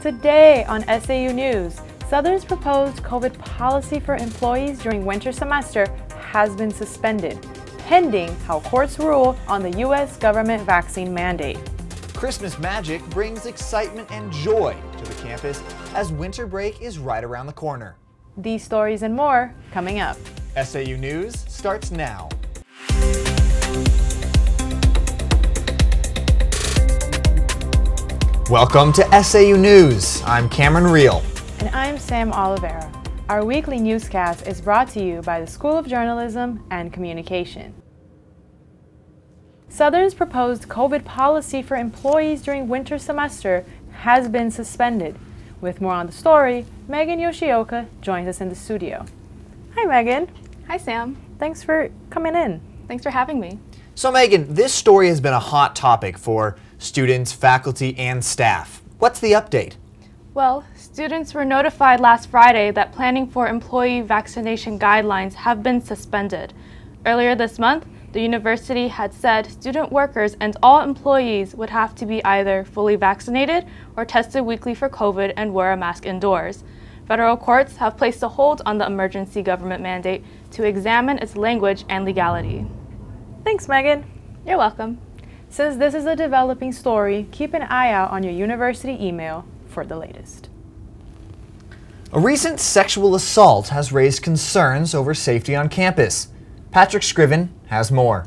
Today on SAU News, Southern's proposed COVID policy for employees during winter semester has been suspended, pending how courts rule on the U.S. government vaccine mandate. Christmas magic brings excitement and joy to the campus as winter break is right around the corner. These stories and more coming up. SAU News starts now. Welcome to SAU News. I'm Cameron Reel. And I'm Sam Oliveira. Our weekly newscast is brought to you by the School of Journalism and Communication. Southern's proposed COVID policy for employees during winter semester has been suspended. With more on the story, Megan Yoshioka joins us in the studio. Hi, Megan. Hi, Sam. Thanks for coming in. Thanks for having me. So, Megan, this story has been a hot topic for students, faculty, and staff. What's the update? Well, students were notified last Friday that planning for employee vaccination guidelines have been suspended. Earlier this month, the university had said student workers and all employees would have to be either fully vaccinated or tested weekly for COVID and wear a mask indoors. Federal courts have placed a hold on the emergency government mandate to examine its language and legality. Thanks, Megan. You're welcome. Since this is a developing story, keep an eye out on your university email for the latest. A recent sexual assault has raised concerns over safety on campus. Patrick Scriven has more.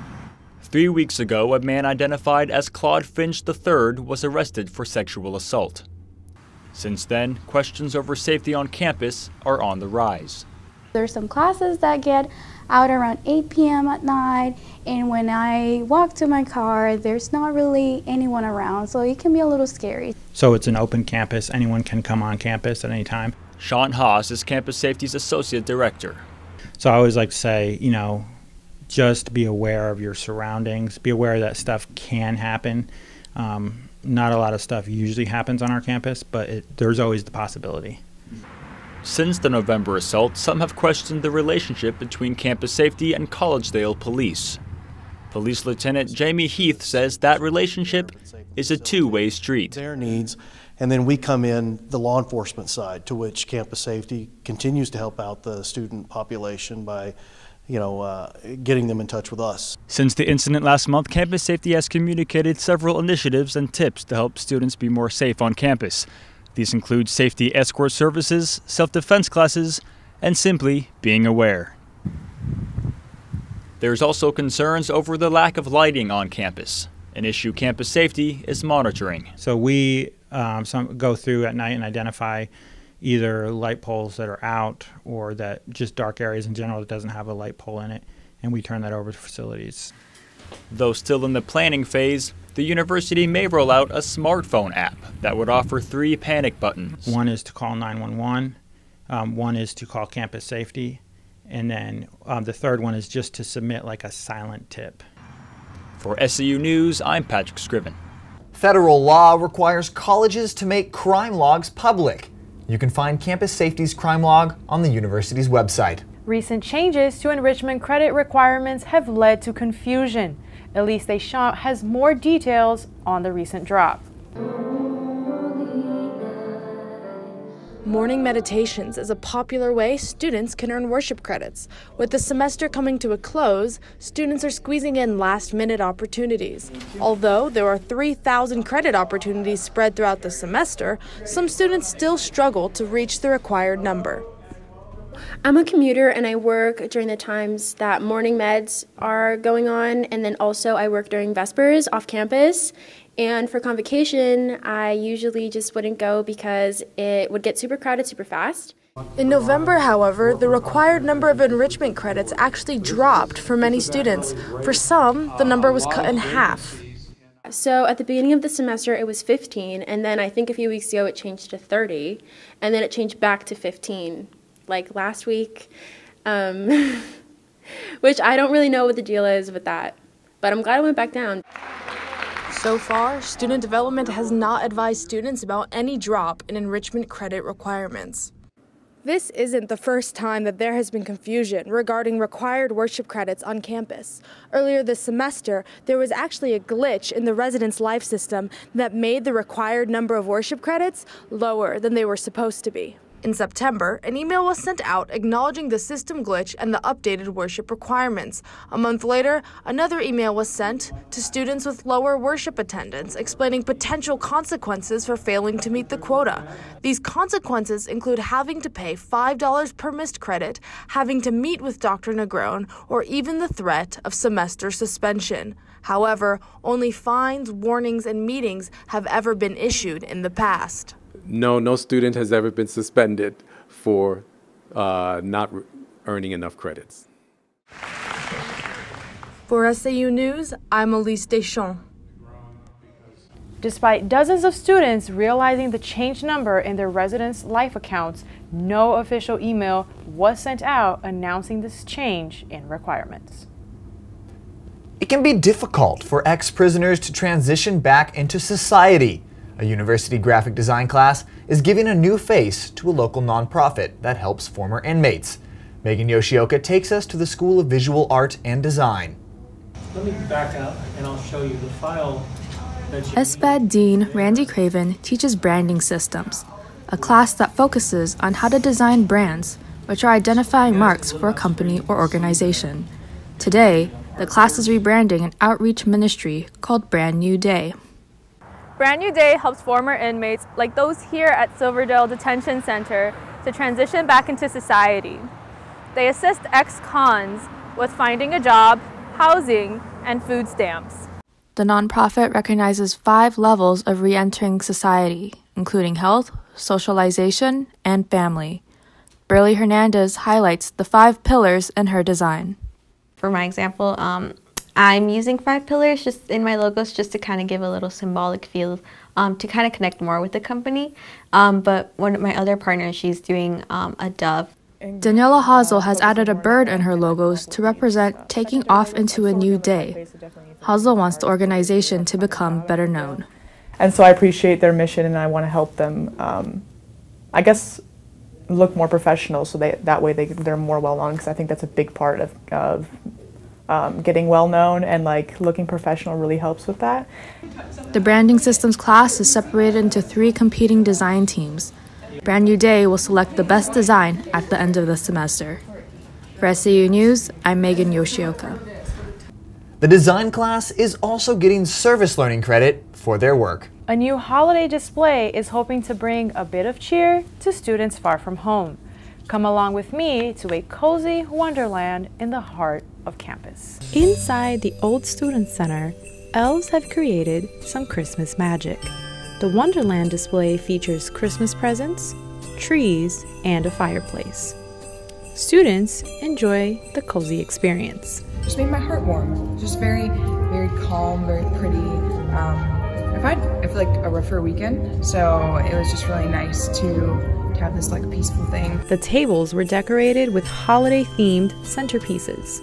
3 weeks ago, a man identified as Claude Finch III was arrested for sexual assault. Since then, questions over safety on campus are on the rise. There's some classes that get out around 8 p.m. at night, and when I walk to my car, there's not really anyone around, so it can be a little scary. So it's an open campus. Anyone can come on campus at any time. Sean Haas is Campus Safety's Associate Director. So I always like to say, just be aware of your surroundings. Be aware that stuff can happen. Not a lot of stuff usually happens on our campus, but there's always the possibility. Since the November assault, some have questioned the relationship between Campus Safety and Collegedale Police. Police Lieutenant Jamie Heath says that relationship is a two-way street. Their needs, and then we come in the law enforcement side, to which Campus Safety continues to help out the student population by getting them in touch with us. Since the incident last month, Campus Safety has communicated several initiatives and tips to help students be more safe on campus. These include safety escort services, self-defense classes, and simply being aware. There's also concerns over the lack of lighting on campus, an issue Campus Safety is monitoring. So we go through at night and identify either light poles that are out or that just dark areas in general that doesn't have a light pole in it, and we turn that over to facilities. Though still in the planning phase, the university may roll out a smartphone app that would offer 3 panic buttons. One is to call 911, one is to call Campus Safety, and then the third one is just to submit like a silent tip. For SAU News, I'm Patrick Scriven. Federal law requires colleges to make crime logs public. You can find Campus Safety's crime log on the university's website. Recent changes to enrichment credit requirements have led to confusion. Elise Deschamps has more details on the recent drop. Morning meditations is a popular way students can earn worship credits. With the semester coming to a close, students are squeezing in last-minute opportunities. Although there are 3,000 credit opportunities spread throughout the semester, some students still struggle to reach the required number. I'm a commuter and I work during the times that morning meds are going on, and then also I work during Vespers off campus. And for convocation, I usually just wouldn't go because it would get super crowded super fast. In November, however, the required number of enrichment credits actually dropped for many students. For some, the number was cut in half. So at the beginning of the semester, it was 15, and then I think a few weeks ago it changed to 30, and then it changed back to 15. Like last week, which I don't really know what the deal is with that, but I'm glad it went back down. So far, student development has not advised students about any drop in enrichment credit requirements. This isn't the first time that there has been confusion regarding required worship credits on campus. Earlier this semester, there was actually a glitch in the residence life system that made the required number of worship credits lower than they were supposed to be. In September, an email was sent out acknowledging the system glitch and the updated worship requirements. A month later, another email was sent to students with lower worship attendance explaining potential consequences for failing to meet the quota. These consequences include having to pay $5 per missed credit, having to meet with Dr. Negron, or even the threat of semester suspension. However, only fines, warnings, and meetings have ever been issued in the past. No student has ever been suspended for not earning enough credits. For SAU News, I'm Elise Deschamps. Despite dozens of students realizing the changed number in their residence life accounts, no official email was sent out announcing this change in requirements. It can be difficult for ex-prisoners to transition back into society. A university graphic design class is giving a new face to a local nonprofit that helps former inmates. Megan Yoshioka takes us to the School of Visual Art and Design. Let me back up and I'll show you the file that you... SVED Dean Randy Craven teaches branding systems, a class that focuses on how to design brands, which are identifying marks for a company or organization. Today, the class is rebranding an outreach ministry called Brand New Day. Brand New Day helps former inmates, like those here at Silverdale Detention Center, to transition back into society. They assist ex-cons with finding a job, housing, and food stamps. The nonprofit recognizes 5 levels of re-entering society, including health, socialization, and family. Burley Hernandez highlights the 5 pillars in her design. For my example, I'm using 5 pillars just in my logos just to kind of give a little symbolic feel to kind of connect more with the company. But one of my other partners, she's doing a dove. Daniela Hazel has added a bird in her logos to represent taking off into a new day. Hazel wants the organization to become better known. And so I appreciate their mission and I want to help them, I guess, look more professional so that way they're more well known, because I think that's a big part of getting well known, and like looking professional really helps with that. The branding systems class is separated into 3 competing design teams. Brand New Day will select the best design at the end of the semester. For SAU News, I'm Megan Yoshioka. The design class is also getting service learning credit for their work. A new holiday display is hoping to bring a bit of cheer to students far from home. Come along with me to a cozy wonderland in the heart of campus. Inside the old Student Center, elves have created some Christmas magic. The Wonderland display features Christmas presents, trees, and a fireplace. Students enjoy the cozy experience. Just made my heart warm. Just very, very calm, very pretty. I feel like a rougher weekend, so it was just really nice to have this like peaceful thing. The tables were decorated with holiday-themed centerpieces.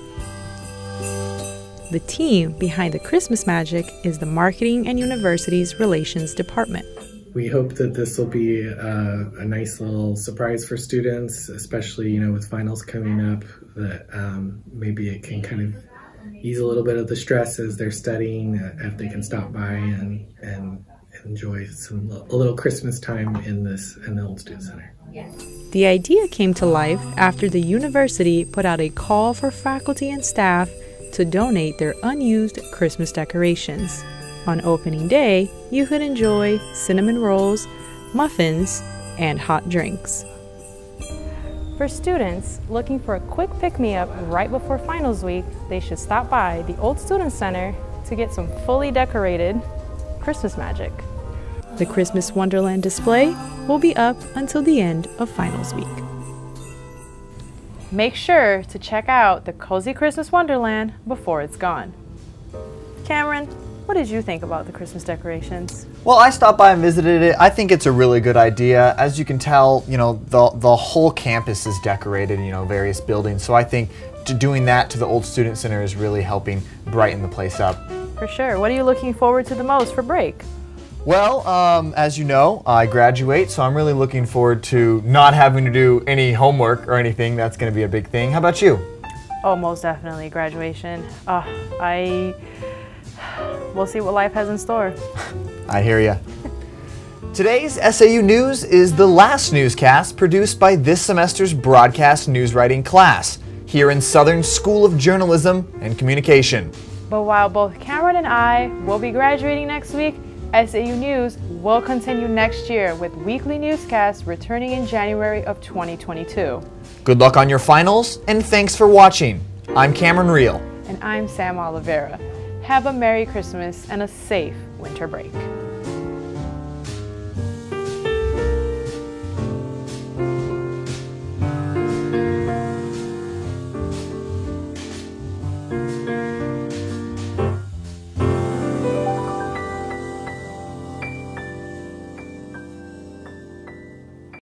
The team behind the Christmas magic is the Marketing and Universities Relations Department. We hope that this will be a nice little surprise for students, especially with finals coming up, that maybe it can kind of ease a little bit of the stress as they're studying, if they can stop by and enjoy a little Christmas time in the Old Student Center. The idea came to life after the university put out a call for faculty and staff to donate their unused Christmas decorations. On opening day, you could enjoy cinnamon rolls, muffins, and hot drinks. For students looking for a quick pick-me-up right before finals week, they should stop by the Old Student Center to get some fully decorated Christmas magic. The Christmas Wonderland display will be up until the end of finals week. Make sure to check out the Cozy Christmas Wonderland before it's gone. Cameron, what did you think about the Christmas decorations? Well, I stopped by and visited it. I think it's a really good idea. As you can tell, the whole campus is decorated, various buildings. So I think doing that to the Old Student Center is really helping brighten the place up. For sure. What are you looking forward to the most for break? Well, as you know, I graduate, so I'm really looking forward to not having to do any homework or anything. That's going to be a big thing. How about you? Oh, most definitely, graduation. We'll see what life has in store. I hear ya. Today's SAU News is the last newscast produced by this semester's broadcast news writing class here in Southern School of Journalism and Communication. But while both Cameron and I will be graduating next week, SAU News will continue next year with weekly newscasts returning in January of 2022. Good luck on your finals, and thanks for watching. I'm Cameron Reel. And I'm Sam Oliveira. Have a Merry Christmas and a safe winter break.